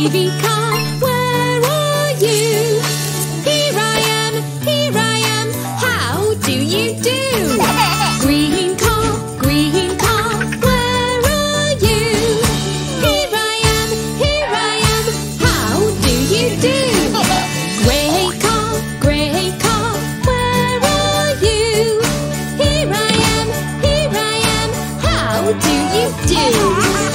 Gravy car, where are you? Here I am, how do you do? Green car, where are you? Here I am, how do you do? Grey car, where are you? Here I am, how do you do?